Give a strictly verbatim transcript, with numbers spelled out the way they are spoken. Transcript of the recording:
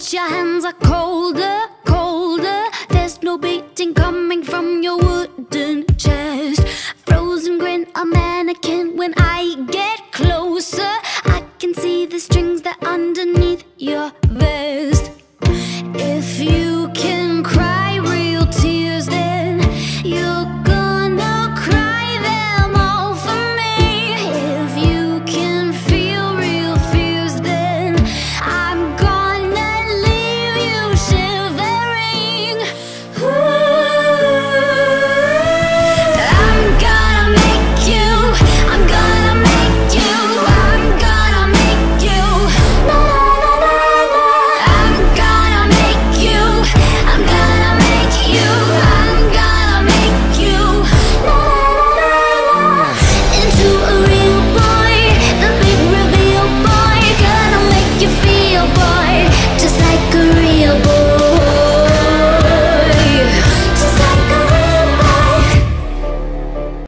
But your hands are colder, colder. There's no beating coming from your wound.